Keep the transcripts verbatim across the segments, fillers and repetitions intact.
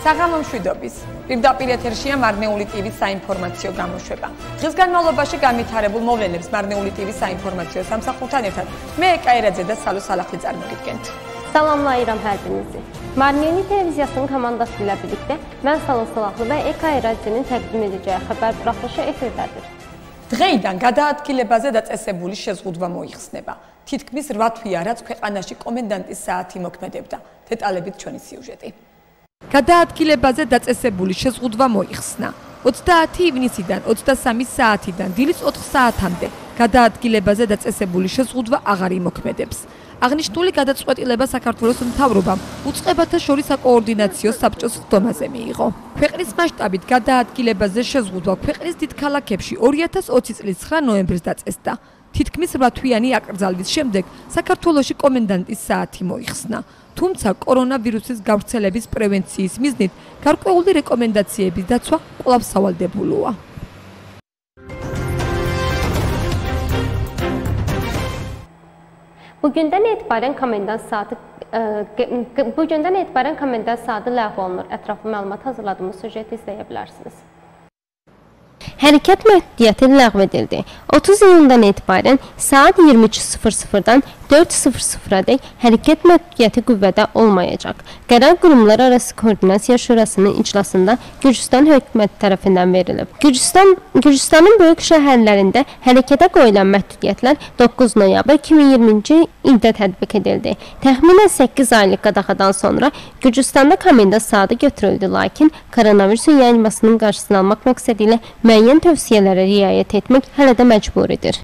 საღამო მშვიდობის. პირდაპირ ეთერშია მარნეული ტივის საინფორმაციო გამოშვება. დღის განმავლობაში განვითარებულ მოვლენებს მარნეული ტივის საინფორმაციო სამსახურთან ერთად მე ეკაერაძე და სალო სალახი წარმოგიდგენთ. Salamlayıram hər birinizi. MARNEULI televiziyasının komandası ilə birlikdə mən Salo Salahlı və ეკაერაძეnin təqdim edəcəyi xəbər buraxılışı efirdədir. დღეიდან გადაადგილებაზე დაწესებული შეზღუდვა მოიხსნება. თითქმის რვა თვეა, რაც ქვეყანაში კომენდანტის საათი მოქმედებდა. დეტალებით ჩვენი სიუჟეტი. გადაადგილებაზე დაწესებული შეზღუდვა მოიხსნა. ოცდაათი ივნისიდან ოცდასამი საათიდან დილის ოთხ საათამდე გადაადგილებაზე დაწესებული შეზღუდვა აღარ იმოქმედებს. აღნიშნული გადაწყვეტილება საქართველოს მთავრობამ უწყებათა შორის საკოორდინაციო საბჭოს ხდომაზე მიიღო. ქვეყნის მასშტაბით გადაადგილებაზე შეზღუდვა ქვეყნის დიდ ქალაქებში ორი ათას ოცი წლის ცხრა ნოემბერს დაწესდა. თითქმის რვა თვიანი აკრძალვის შემდეგ საქართველოში კომენდანტის საათი მოიხსნა. თუმცა კორონავირუსის გავრცელების პრევენციის მიზნით გარკვეული რეკომენდაციების დაცვა კვლავ სავალდებულოა. Bugündən etibarən komendant saatı bugündən etibarən komendant saatı ləğv olunur. Ətraflı məlumat hazırladığımız süjeti izləyə bilərsiniz. Hərəkət məhdudiyyəti ləğv edildi. otuz iyundan etibarən saat iyirmi iki sıfır sıfırdan dörd sıfır sıfıradək hərəkət məhdudiyyəti qüvvədə olmayacaq. Qərar Qurumlar Arası Koordinasiya Şurasının iclasında Gürcüstan hökuməti tərəfindən verilib. Gürcüstan, Gürcüstanın böyük şəhərlərində hərəkətə qoyulan məhdudiyyətlər doqquz noyabr iki min iyirminci ildə tətbiq edildi. Təxminən səkkiz aylıq qadağadan sonra Gürcüstanda komendant saatı götürüldü, lakin koronavirusun yayılmasının qarşısını almaq məqsədi ilə müəyyən tövsiyələrə riayət etmək hələ də məcburidir.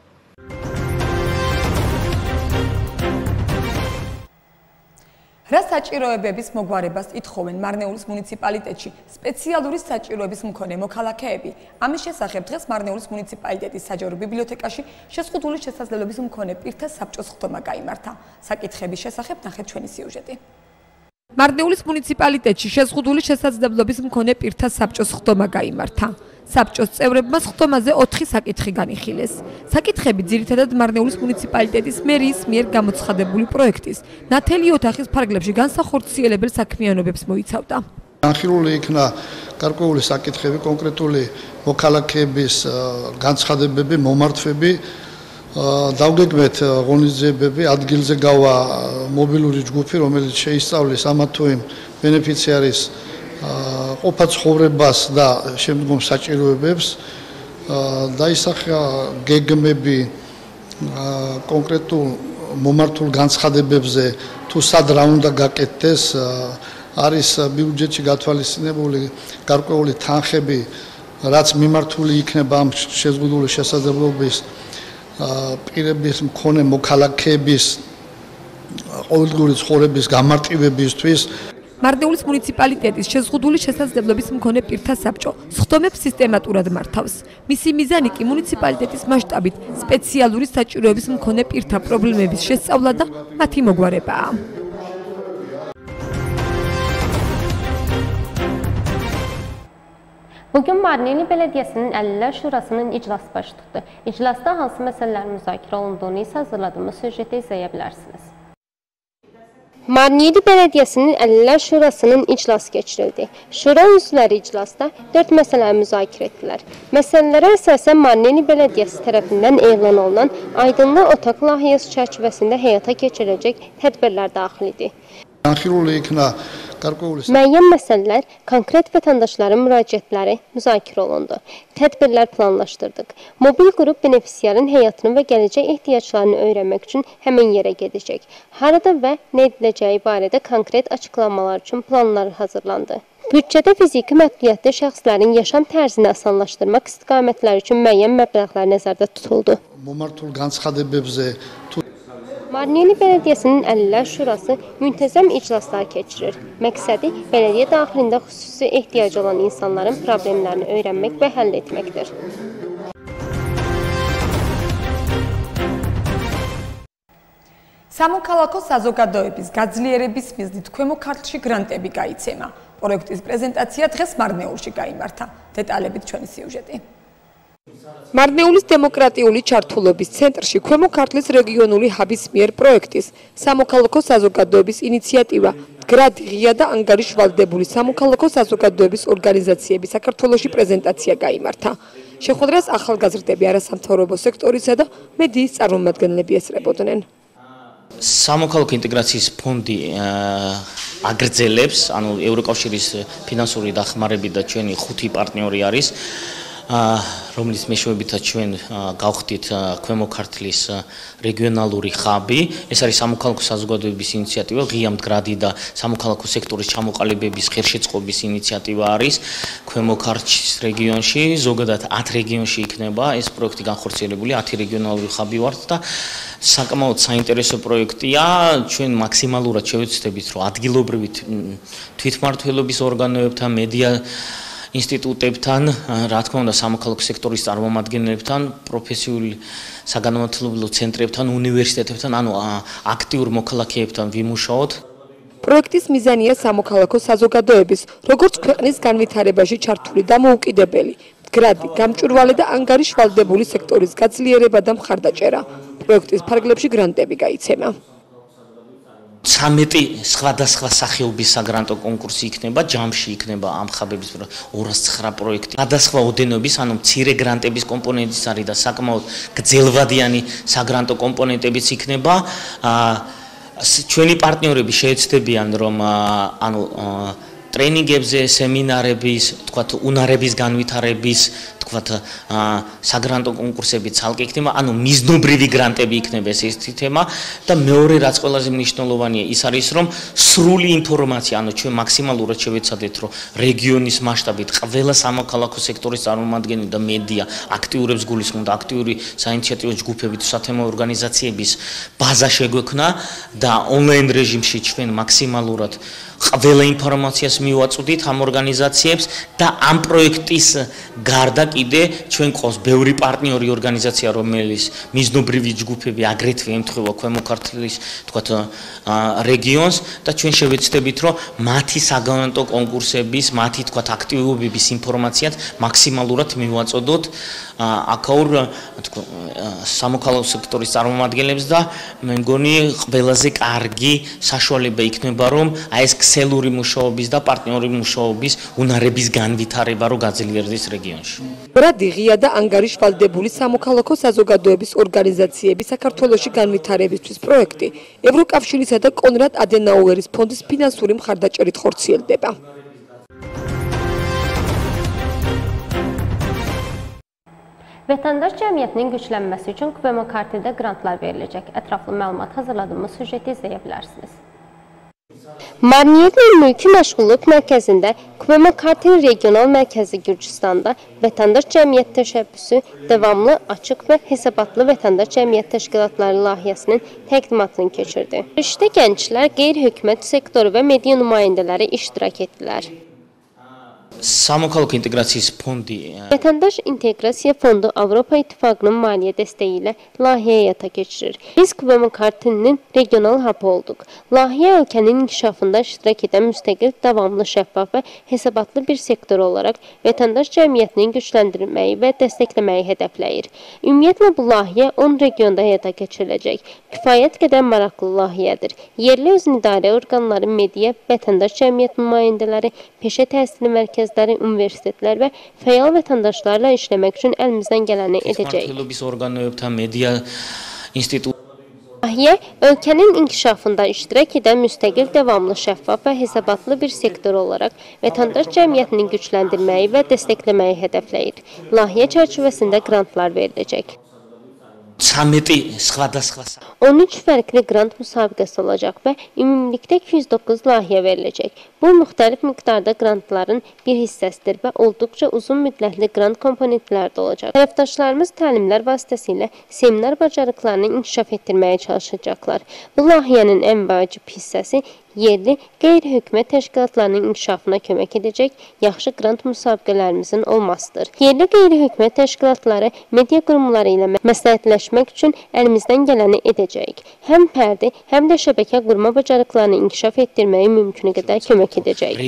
რა საჭიროებების მოგვარებას ითხოვენ მარნეულის მუნიციპალიტეტში სპეციალური საჭიროების მქონე მოქალაქეები? ამის შესახებ დღეს მარნეულის მუნიციპალიტეტის საჯარო ბიბლიოთეკაში შეზღუდული შესაძლებლობის მქონე პირთა საბჭოს ხდომა გაიმართა. საკითხების შესახებ ნახეთ ჩვენი სიუჟეტი. მარნეულის მუნიციპალიტეტში შეზღუდული შესაძლებლობის მქონე პირთა საბჭოს ხდომა გაიმართა. საბჭოს წევრებმა ხდომაზე ოთხი საკითხი განიხილეს. საკითხები ძირითადად მარნეულის მუნიციპალიტეტის მერიის მიერ გამოცხადებული პროექტის ნათელი ოთახის ფარგლებში განსახორციელებელ საქმიანობებს მოიცავდა. განხილული იქნა გარკვეული საკითხები, კონკრეტული მოქალაქეების განცხადებები, მომართვები, დავგეგმეთ ღონისძიებები, ადგილზე გავა მობილური ჯგუფი, რომელიც შეისწავლის ამა თუ იმ ბენეფიციარის ყოფა ცხოვრებას და შემდგომ საჭიროებებს, დაისახა გეგმები კონკრეტულ მომართულ განცხადებებზე, თუ სად რა უნდა გაკეთდეს, არის ბიუჯეტში გათვალისწინებული გარკვეული თანხები, რაც მიმართული იქნება ამ შეზღუდული შესაძლებლობის პირების მქონე მოქალაქეების ყოველდღიური ცხოვრების გამარტივებისთვის. მარნეულის მუნიციპალიტეტის შეზღუდული შესაძლებლობის მქონე პირთა საბჭო სხდომებს სისტემატურად მართავს. მისი მიზანი კი მუნიციპალიტეტის მასშტაბით სპეციალური საჭიროების მქონე პირთა პრობლემების შესწავლა და მათი მოგვარებაა. Bugün MARNEULI Belediyəsinin Əlillər Şurasının iclası baş tutdu. İclasda hansı məsələlərin müzakirə olunduğunu isə hazırladığımız süjeti izləyə bilərsiniz. MARNEULI Belediyəsinin Əlillər Şurasının iclası keçirildi. Şura üzvləri iclasda dörd məsələ müzakirə etdilər. Məsələlərə əsasən MARNEULI Belediyəsi tərəfindən elan olunan aydınlı otaq layihəsi çərçivəsində həyata keçiriləcək tədbirlər daxil idi. Müəyyən məsələlər, konkret vətəndaşların müraciətləri müzakirə olundu. Tədbirlər planlaşdırdıq. Mobil qrup benefisiarın həyatını və gələcək ehtiyaclarını öyrənmək üçün həmin yerə gedəcək. Harada və nə ediləcəyi barədə konkret açıqlamalar üçün planlar hazırlandı. Büdcədə fiziki məhdudiyyətli şəxslərin yaşam tərzini asanlaşdırmaq istiqamətləri üçün müəyyən məbləğlər nəzərdə tutuldu. MARNEULI Belediyəsinin Əlillər Şurası müntəzəm iclaslar keçirir. Məqsədi bələdiyyə daxilində xüsusi ehtiyacı olan insanların problemlərini öyrənmək və həll etməkdir. სამოქალაქო საზოგადოების გაძლიერების მიზნით ქვემო ქართლში გრანტები გაიცემა. პროექტის პრეზენტაცია დღეს მარნეულში გაიმართა. დეტალებით ჩვენი სიუჟეტი. მარნეულის დემოკრატიული ჩართულობის ცენტრში ქვემო ქართლის რეგიონული ჰაბის მიერ პროექტის სამოქალაქო საზოგადოების ინიციატივა მდგრადი, ღია და ანგარიშვალდებული სამოქალაქო საზოგადოების ორგანიზაციების საქართველოში პრეზენტაცია გაიმართა. შეხვედრას ახალგაზრდები, არასამთავრობო სექტორისა და მედიის წარმომადგენლები ესწრებოდნენ. სამოქალაქო ინტეგრაციის ფონდი აგრძელებს, ანუ ევროკავშირის ფინანსური დახმარებით და ჩვენი ხუთი პარტნიორი არის, რომლის მეშვეობითაც ჩვენ გავხდით ქვემო ქართლის რეგიონალური ხაბი. ეს არის სამოქალაქო საზოგადოების ინიციატივა, ღია მდგრადი და სამოქალაქო სექტორის ჩამოყალიბების ღირსშეწყობის ინიციატივა არის ქვემო ქართლის რეგიონში, ზოგადად ათ რეგიონში იქნება ეს პროექტი განხორციელებული, ათი რეგიონალური ხაბი ვართ და საკმაოდ საინტერესო პროექტია. ჩვენ მაქსიმალურად შევეცდებით, რომ ადგილობრივი თვითმმართველობის ორგანოებთან, მედია ინსტიტუტებთან, რა თქმა უნდა, სამოქალაქო სექტორის წარმომადგენლებთან, პროფესიული საგანმანათლებლო ცენტრებთან, უნივერსიტეტებთან, ანუ აქტიურ მოქალაქეებთან ვიმუშაოთ. პროექტის მიზანია სამოქალაქო საზოგადოების, როგორც ქვეყნის განვითარებაში ჩართული და მოუკიდებელი, მდგრადი, გამჭვირვალე და ანგარიშვალდებული სექტორის გაძლიერება და მხარდაჭერა. პროექტის ფარგლებში გრანტები გაიცემა. ცამეტი სხვადასხვა სახეობის საგრანტო კონკურსი იქნება, ჯამში იქნება ამ ხაბების ორას ცხრა პროექტი. სხვადასხვა ოდენობის, ანუ მცირე გრანტების კომპონენტიც არის და საკმაოდ გრძელვადიანი საგრანტო კომპონენტებიც იქნება. ჩვენი პარტნიორები შეეცდებიან, რომ ანუ ტრენინგებზე, სემინარების, თქვათ, უნარების განვითარების, თქვათ, საგრანტო კონკურსები ცალკე იქნება, ანუ მიზნობრივი გრანტები იქნება ეს ერთი თემა და მეორე რაც ყველაზე მნიშვნელოვანია, ის არის, რომ სრული ინფორმაცია, ანუ ჩვენ მაქსიმალურად შევეცადეთ, რომ რეგიონის მასშტაბით ყველა სამოქალაქო სექტორის წარმომადგენელი და მედია აქტიურებს გულისხმობდა, აქტიური საინიციატივო ჯგუფები თუ სათემო ორგანიზაციების ბაზა შეგვექმნა და ონლაინ რეჟიმში ჩვენ მაქსიმალურად ყველა ინფორმაციას მივაწვდით ამ ორგანიზაციებს და ამ პროექტის გარდა კიდე ჩვენ ყავს ბევრი პარტნიორი ორგანიზაცია, რომელიც მიზნობრივი ჯგუფები აგრეთვე ემთხვევა ქვემო ქართლის, თქვათ, რეგიონს და ჩვენ შევეცდებით, რომ მათი საგრანტო კონკურსების, მათი, თქვათ, აქტივობების ინფორმაციას მაქსიმალურად მივაწოდოთ აქაურ სამოქალაქო სექტორის წარმომადგენლებს და მე მგონი ყველაზე კარგი საშუალება იქნება, რომ აი ეს ქსელური მუშაობის და პარტნიორი მუშაობის უნარების განვითარება რო გაძლიერდეს რეგიონში. მდგრადი, ღია და ანგარიშვალდებული სამოქალაქო საზოგადოების ორგანიზაციების საქართველოში განვითარებისთვის პროექტი ევროკავშირისა და კონრად ადენაუერის ფონდის ფინანსური მხარდაჭერით ხორციელდება. Vətəndaş cəmiyyətinin güclənməsi üçün Kvemo kartida qrantlar veriləcək. Ətraflı məlumat hazırladığımız süjeti izləyə bilərsiniz. MARNEULI mülki məşğulluq mərkəzində Kvemo kartın regional mərkəzi Gürcüstanda vətəndaş cəmiyyət təşəbbüsü davamlı, açıq və hesabatlı vətəndaş cəmiyyət təşkilatları layihəsinin təqdimatını keçirdi. İşdə gənclər, qeyri-hökumət sektoru və media nümayəndələri iştirak etdilər. Samokhalq İnteqrasiyası Fondi Vətəndaş İnteqrasiya Fondu Avropa İttifaqının maliyyə dəstəyi ilə layihə həyata keçirir. Biz Kvemo kartının regional hapı olduq. Layihə ölkənin inkişafında iştirak edən müstəqil, davamlı, şəffaf və hesabatlı bir sektor olaraq vətəndaş cəmiyyətini gücləndirməyi və dəstəkləməyi hədəfləyir. Ümumiyyətlə bu layihə on regionda həyata keçiriləcək. Kifayət qədər maraqlı layihədir. Yerli özünü idarə orqanları, media, vətəndaş cəmiyyət nümayəndələri, peşə təhsili mərkəzləri, universitetlər və fəal vətəndaşlarla işləmək üçün əlimizdən gələni edəcəyik. Layihə ölkənin inkişafında iştirak edən müstəqil, davamlı, şəffaf və hesabatlı bir sektor olaraq vətəndaş cəmiyyətini gücləndirməyi və dəstəkləməyi hədəfləyir. Layihə çərçivəsində qrantlar veriləcək. on üç fərqli qrant müsabiqəsi olacaq və ümumilikdə iki yüz doqquz layihə veriləcək. Bu, müxtəlif miqdarda qrantların bir hissəsidir və olduqca uzun müddətli qrant komponentləri də olacaq. Tərəfdaşlarımız təlimlər vasitəsilə seminar bacarıqlarını inkişaf etdirməyə çalışacaqlar. Bu layihənin ən vacib hissəsi yerli qeyri-hökumət təşkilatlarının inkişafına kömək edəcək yaxşı qrant müsabiqələrimizin olmasıdır. Yerli qeyri-hökumət təşkilatları media qurumları ilə məsləhətləşmək üçün əlimizdən gələni edəcəyik. Həm fərdi, həm də şəbəkə qurma bacarıqlarını inkişaf etdirməyi mümkün qədər kömək edəcəyik.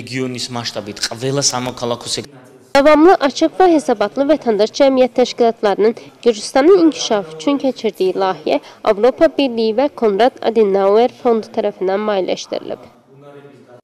Davamlı, açıq və hesabatlı vətəndaş cəmiyyət təşkilatlarının Gürcüstanın inkişafı üçün keçirdiyi layihə Avropa Birliyi və Konrad Adenauer Fondu tərəfindən maliyyələşdirilib.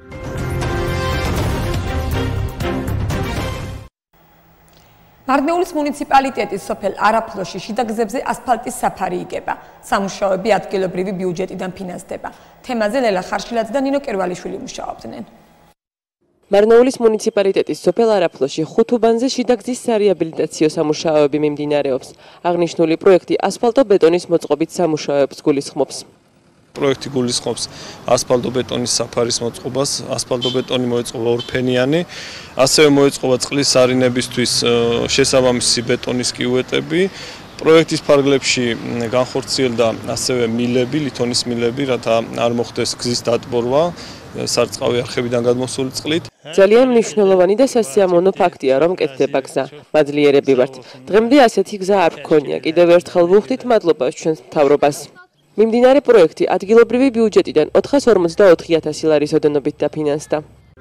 მარნეულის მუნიციპალიტეტის სოფელ არაფლოში შიდა გზებზე ასფალტის საფარი იგება. სამუშაოები ადგილობრივი ბიუჯეტიდან ფინანსდება. თემაზე ლელა ხარშილაძე და ნინო კერვალიშვილი მუშაობდნენ. მარნეულის მუნიციპალიტეტის სოფელ არაფლოში ხუთუბანზე შიდა გზის სარეაბილიტაციო სამუშაოები მიმდინარეობს. აღნიშნული პროექტი ასფალტო-ბეტონის მოწყობით სამუშაოებს გულისხმობს. პროექტი გულისხმობს ასფალტო-ბეტონის საფარის მოწყობას, ასფალტო-ბეტონი მოეწყობა ორფენიანი, ასევე მოეწყობა წყლის არინებისთვის შესაბამისი ბეტონის კიუეტები. პროექტის ფარგლებში განხორციელდა ასევე მილები, ლითონის მილები, რათა არ მოხდეს გზის დატბორვა სარწყავი არხებიდან გადმოსული წყლით. ძალიან მნიშვნელოვანი და სასიამოვნო ფაქტია, რომ კეთდება გზა. მადლიერები ვართ. დღემდე ასეთი გზა არ გქონია. კიდევ ერთხელ ვუხდით მადლობა ჩვენს მთავრობას. მიმდინარე პროექტი ადგილობრივი ბიუჯეტიდან ოთხას ორმოცდაოთხი ათასი ლარის ოდენობით დაფინანსდა.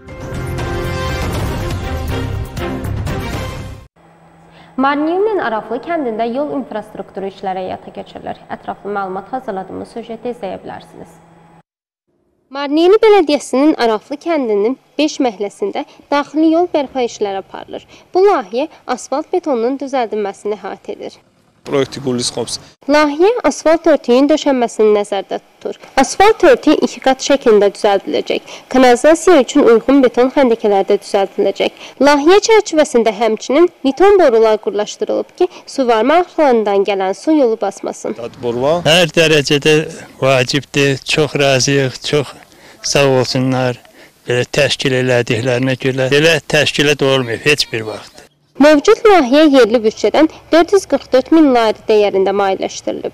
MARNEULİ'nin Araflı kəndində yol infrastrukturu işləri həyata keçirilir. Ətraflı məlumat hazırladığımız süjeti izləyə bilərsiniz. MARNEULİ Belediyəsinin Araflı kəndinin beş məhəlləsində daxili yol bərpa işləri aparılır. Bu layihə asfalt betonunun düzəldilməsini əhatə edir. Proyekti gullisxops. Layihə asfalt örtüyün döşənməsini nəzərdə tutur. Asfalt örtüyü iki qat şəklində düzəldiləcək. Kanalizasiya üçün uyğun beton xəndəkələr də düzəldiləcək. Layihə çərçivəsində həmçinin beton borular qurlaşdırılıb ki, suvarma axlarından gələn su yolu basmasın. Hər dərəcədə vacibdir. Çox razıyıq. Çox sağ olsunlar. Belə təşkil elədiklərinə görə. Belə təşkilat olmayıb heç bir vaxt. Mövcud layihə yerli büdcədən dörd yüz qırx dörd min lari dəyərində maliyyələşdirilib.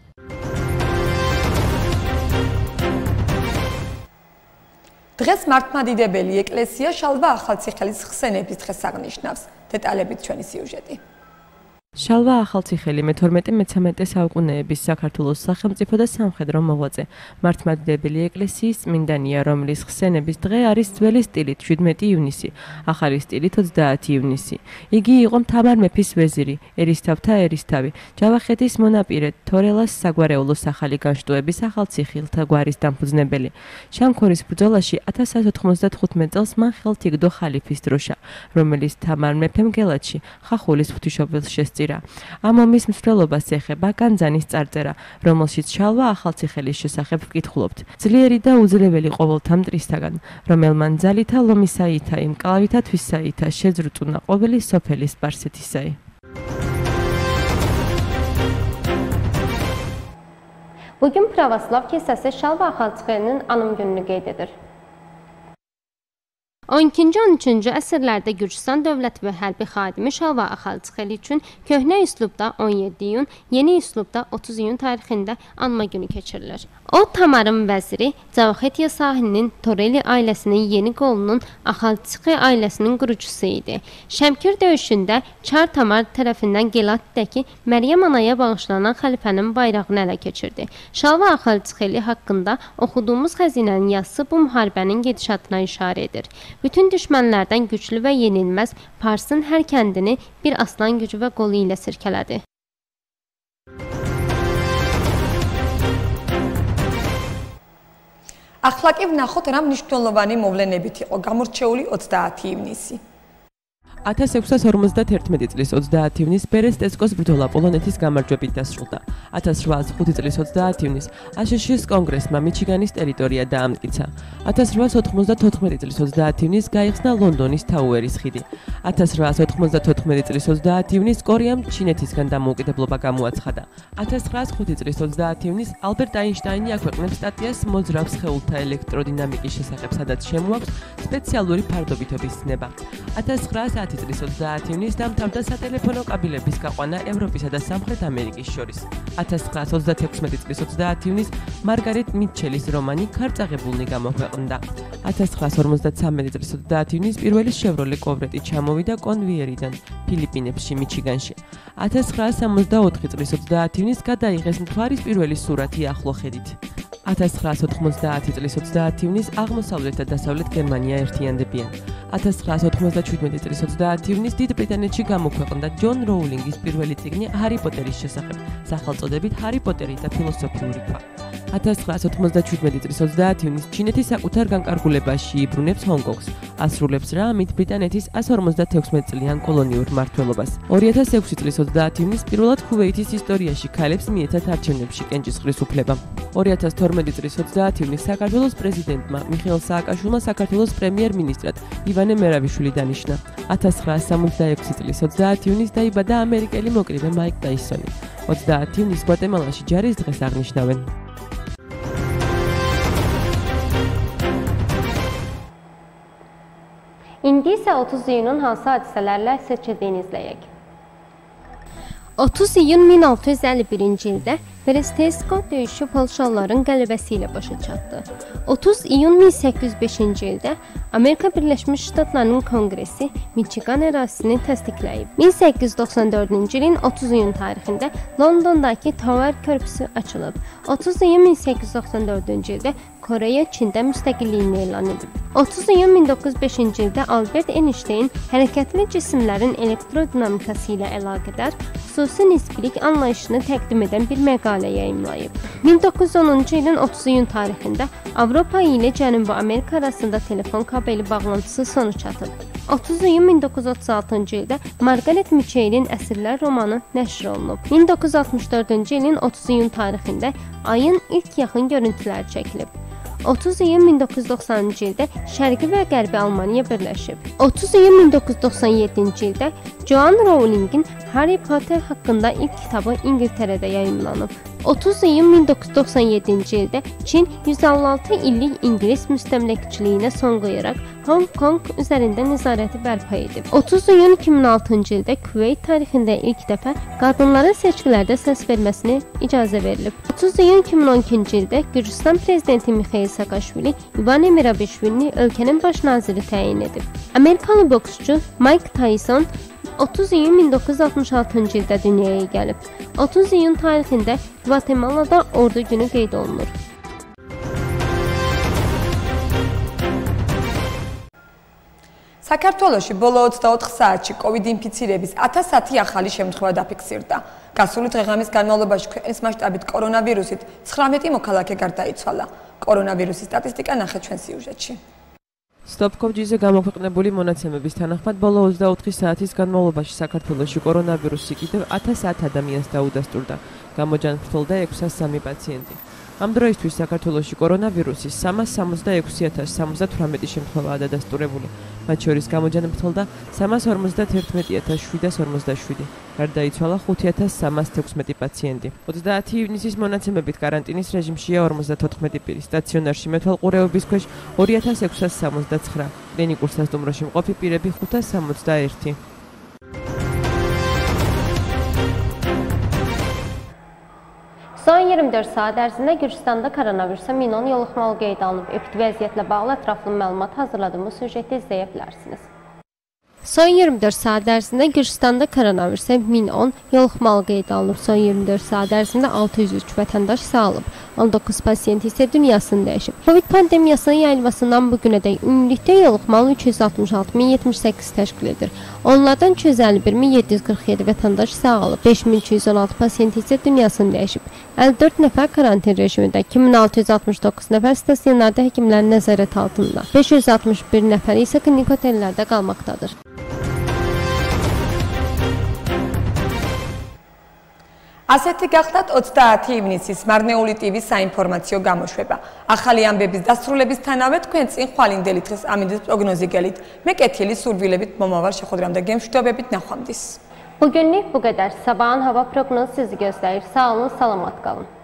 დღეს მართლმადიდებელი ეკლესია შალვა ახალციხელის ხსენების დღეს აღნიშნავს. დეტალებით ჩვენი სიუჟეტი. შალვა ახალციხელი მეთორმეტე მეცამეტე საუკუნეების საქართველოს სახელმწიფო და სამხედრო მოღვაწე. მართლმადიდებელი ეკლესიის წმინდანია, რომლის ხსენების დღე არის ძველი სტილით შვიდმეტი ივნისი, ახალი სტილით ოცდაათი ივნისი. იგი იყო მთავარ მეფის ვეზირი, ერისთავთა ერისთავი, ჯავახეთის მონაპირე, თორელას საგვარეულოს ახალი განშტოების ახალციხილთა გვარის დამფუძნებელი. შამქორის ბრძოლაში ათას სამას ოთხმოცდათხუთმეტ წელს მან ხელთ იგდო ხალიფის დროშა, რომელიც თამარ მეფემ გელათში ხახულის ღვთისმშობელს შესწირა. ამ ომის მსვლელობას ეხება განძანის წარწერა, რომელშიც შალვა ახალციხელის შესახებ ვკითხულობთ. ძლიერი და უძლეველი ყოველთა მტრისაგან, რომელმა ძალითა ლომისაითა, იმკლავითა თვისაითა შეძრწუნა ყოველი სოფელი სპარსეთისაი. Bugün Pravoslav kilsəsi Şalva Axalçıxelinin anım gününü qeyd edir. on ikinci on üçüncü əsrlərdə Gürcüstan dövlət və hərbi xadimi Şalva Axalçıxeli üçün köhnə üslubda on yeddi iyun, yeni üslubda otuz iyun tarixində anma günü keçirilir. O, Tamarın vəziri, Cavxetiya sahilinin Toreli ailəsinin yeni qolunun Axalçıxi ailəsinin qurucusu idi. Şəmkir döyüşündə Çar Tamar tərəfindən Gelatdəki Məryəm Anaya bağışlanan xəlifənin bayrağını ələ keçirdi. Şalva Axalçıxeli haqqında oxuduğumuz xəzinənin yazısı bu müharibənin gedişatına işarə edir. Bütün düşmənlərdən güclü və yenilməz Parsın hər kəndini bir aslan gücü və qolu ilə sirkələdi. ახლა კი ვნახოთ რა მნიშვნელოვანი მოვლენებით იყო გამორჩეული ოცდაათი ივნისი. ათას ექვსას ორმოცდაერთმეტი წლის ოცდაათი ივნის ბერესტესკოს ბრძოლა პოლონეთის გამარჯვებით დასრულდა. ათას რვაას ხუთი წლის ოცდაათი ივნის აშშ-ის კონგრესმა მიჩიგანის ტერიტორია დაამტკიცა. ათას რვაას ოთხმოცდათოთხმეტი წლის ოცდაათი ივნის გაიხსნა ლონდონის თაუერის ხიდი. ათას რვაას ოთხმოცდათოთხმეტი წლის ოცდაათი ივნის კორეამ ჩინეთისგან დამოუკიდებლობა გამოაცხადა. ათას ცხრაას ხუთი წლის ოცდაათი ივნის ალბერტ აინშტაინი აქვეყნებს სტატიას მოძრავ სხეულთა ელექტროდინამიკის შესახებ, სადაც შემოაქვს სპეციალური ფარდობითობის ცნება. ათას ცხრაას ათი წლის ოცდაათი ივნის დამთავრდა სატელეფონო კაბელების გაყვანა ევროპისა და სამხრეთ ამერიკის შორის. ათას ცხრაას ოცდათექვსმეტი წლის ოცდაათი ივნის მარგარეტ მიტჩელის რომანი ქარწაღებულნი გამოქვეყნდა. ათას ცხრაას ორმოცდათვრამეტი წლის ოცდაათი ივნის პირველი შევროლე კოვრეტი ჩამოვიდა კონვიერიდან ფილიპინებში, მიჩიგანში. ათას ცხრაას სამოცდაოთხი წლის ოცდაათი ივნის გადაიღეს მთვარის პირველი სურათი ახლო ხედით. ათას ცხრაას ოთხმოცდაათი წლის ოცდაათი ივნის აღმოსავლეთ და დასავლეთ გერმანია ერთიანდებიან. ათას ცხრაას ოთხმოცდაშვიდმეტი წლის ოცდაათი ივნისს დიდ ბრიტანეთში გამოქვეყნდა ჯონ როულინგის პირველი წიგნი ჰარი პოტერის შესახებ, სახელწოდებით ჰარი პოტერი და ფილოსოფიური ქვა. ათას ცხრაას ოთხმოცდაშვიდმეტი წლის ოცდაათი ივნისს ჩინეთი საკუთარ განკარგულებაში იბრუნებს ჰონგ-კონგს, ასრულებს რა ამით ბრიტანეთის εκατს ორმოცდათექვსმეტ წლიან კოლონიურ მმართველობას. ორი ათას ექვსი წლის ოცდაათი ივნისს პირველად ქუვეითის ისტორიაში ქალებს მიეცათ არჩევნებში კენჭისყრის უფლება. ორი ათას თორმეტი წლის ოცდაათი ივნისს საქართველოს პრეზიდენტმა მიხეილ სააკაშვილმა საქართველოს პრემიერ-მინისტრად ივანე მერაბიშვილი დანიშნა. ათას ცხრაას სამოცდაექვსი წლის ოცდაათი ივნისს დაიბადა ამერიკელი მოკრივე მაიკ ტაისონი. ოცდაათი ივნისს გვატემალაში ჯარის დღეს აღნიშნავენ. İndi isə otuz iyunun hansı hadisələrlə seçildiyini izləyək. otuz iyun min altı yüz əlli birinci ildə Brest-Litovsk döyüşü Polşalıların qələbəsi ilə başa çatdı. otuz iyun min səkkiz yüz beşinci ildə Amerika Birləşmiş Ştatlarının Konqresi Michigan ərazisini təsdiqləyib. min səkkiz yüz doxsan dördüncü ilin otuz iyun tarixində Londondakı Tower körpüsü açılıb. otuz iyun min səkkiz yüz doxsan dördüncü ildə Koreya Çində müstəqilliyini elan edib. otuz iyun min doqquz yüz beşinci ildə Albert Einstein hərəkətli cisimlərin elektrodinamikası ilə əlaqədar xüsusi nisbilik anlayışını təqdim edən bir məqalə yayımlayıb. min doqquz yüz onuncu ilin otuz iyun tarixində Avropa ilə Cənubi Amerika arasında telefon kabeli bağlantısı sona çatıb. otuz iyun min doqquz yüz otuz altıncı ildə Margaret Mitchell'in Əsirlər romanı nəşr olunub. min doqquz yüz altmış dördüncü ilin otuz iyun tarixində ayın ilk yaxın görüntüləri çəkilib. otuz iyun min doqquz yüz doxsanıncı ildə Şərqi və Qərbi Almaniya birləşib. otuz iyun min doqquz yüz doxsan yeddinci ildə Joan Rowling'in Harry Potter haqqında ilk kitabı İngiltərədə yayımlanıb. otuz iyun min doqquz yüz doxsan yeddinci ildə Çin yüz əlli altı illik İngilis müstəmləkəçiliyinə son qoyaraq Hong Kong üzərində nəzarəti bərpa edib. otuz iyun iki min altıncı ildə Kuveyt tarixində ilk dəfə qadınların seçkilərdə səs verməsinə icazə verilib. otuz iyun iki min on ikinci ildə Gürcüstan prezidenti Mixeil Saakashvili İvane Merabišvilini ölkənin baş naziri təyin edib. Amerikalı boksçu Mike Tyson otuz iyun min doqquz yüz altmış altıncı ildə dünyaya gəlib. otuz iyun tarixində Gvatemalada Ordu günü qeyd olunur. საქართველოში ბოლო ოცდაოთხ საათში კოვიდ ინფიცირების ათას ათი ახალი შემთხვევა დაფიქსირდა. გასული დღე-ღამის განმავლობაში ქვეყნის მასშტაბით კორონავირუსით ცხრამეტი მოქალაქე გარდაიცვალა. კორონავირუსის სტატისტიკა ნახეთ ჩვენ სიუჟეტში. სტოპ-კოვიდზე გამოქვეყნებული მონაცემების თანახმად ბოლო ოცდაოთხი საათის განმავლობაში საქართველოში კორონავირუსი კიდევ ათას ათ ადამიანს დაუდასტურდა. გამოჯანმრთელდა ექვსას სამი პაციენტი. ამ დროისთვის საქართველოში კორონავირუსის სამას სამოცდაექვსი ათას სამოცდათვრამეტი შემთხვევაა დადასტურებული. მათ შორის გამოჯანმრთელდა სამას ორმოცდათერთმეტი ათას შვიდას ორმოცდაშვიდი. გარდაიცვალა ხუთი ათას სამას თექვსმეტი პაციენტი. ოცდაათი ივნისის მონაცემებით კარანტინის რეჟიმშია ორმოცდათოთხმეტი პირი, სტაციონარში მეთვალყურეობის ქვეშ ორი ათას ექვსას სამოცდაცხრა, კლინიკურ სასტუმროში მყოფი პირები ხუთას სამოცდაერთი. Son iyirmi dörd saat ərzində Gürcüstanda koronavirusa min on yoluxmalı qeyd alınıb. Epid vəziyyətlə bağlı ətraflı məlumat hazırladığımız süjeti izləyə bilərsiniz. Son iyirmi dörd saat ərzində Gürcüstanda koronavirusa min on yoluxmalı qeyd alınıb. Son iyirmi dörd saat ərzində altı yüz üç vətəndaş sağalıb. on doqquz pasiyent isə dünyasını dəyişib. Covid pandemiyasının yayılmasından bu günədək ümumilikdə yoluxmalı üç yüz altmış altı min yetmiş səkkiz təşkil edir. Onlardan iki yüz əlli bir min yeddi yüz qırx yeddi vətəndaş sağalıb. beş min iki yüz on altı pasiyent isə dünyasını dəyişib. əlli dörd nəfər karantin rejimində, iki min altı yüz altmış doqquz nəfər stasionarda həkimlərin nəzarət altında, beş yüz altmış bir nəfər isə klinik otellərdə qalmaqdadır. ასეთი გახდათ ოცდაათი ივნისის მარნეული ტივის საინფორმაციო გამოშვება. ახალი ამბების დასრულებისთანავე თქვენ წინ ხვალინდელი დღის ამინდის პროგნოზი გელით. მე კეთილი სურვილებით მომავალ შეხვედრამდე გემშვიდობებით ნახვამდის. Bugünlük bu qədər. Sabahın hava proqnozu sizi gözləyir. Sağ olun, salamat qalın.